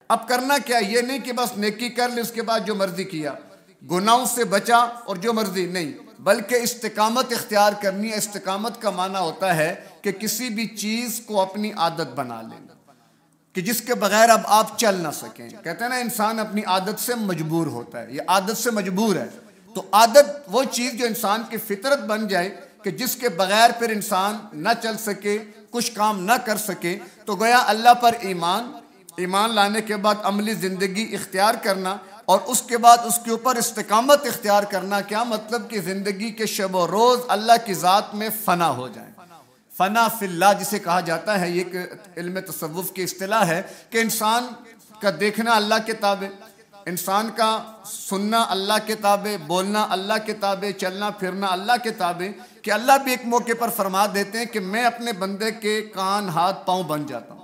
अब करना क्या, ये नहीं कि बस नेकी कर ली उसके बाद जो मर्जी किया, गुनाहों से बचा और जो मर्जी नहीं, बल्कि इस्तिकामत इख्तियार करनी है। इस्तिकामत का माना होता है कि किसी भी चीज़ को अपनी आदत बना लेना कि जिसके बगैर अब आप चल ना सकें। कहते हैं ना, इंसान अपनी आदत से मजबूर होता है, ये आदत से मजबूर है। तो आदत वो चीज़ जो इंसान की फितरत बन जाए कि जिसके बगैर फिर इंसान ना चल सके, कुछ काम ना कर सके। तो गोया अल्लाह पर ईमान लाने के बाद अमली ज़िंदगी इख्तियार करना और उसके बाद उसके ऊपर इस्तिकामत इख्तियार करना। क्या मतलब कि ज़िंदगी के शब व रोज़ अल्लाह की ज़ात में फ़ना हो जाए। फ़ना फिल्लाह जिसे कहा जाता है, ये एक इल्म तसव्वुफ़ की इस्तिलाह है कि इंसान का देखना अल्लाह के ताबे, इंसान का सुनना अल्लाह के ताबे, बोलना अल्लाह के ताबे, चलना फिरना अल्लाह के ताबे। कि अल्लाह भी एक मौके पर फरमा देते हैं कि मैं अपने बंदे के कान हाथ पाँव बन जाता हूँ।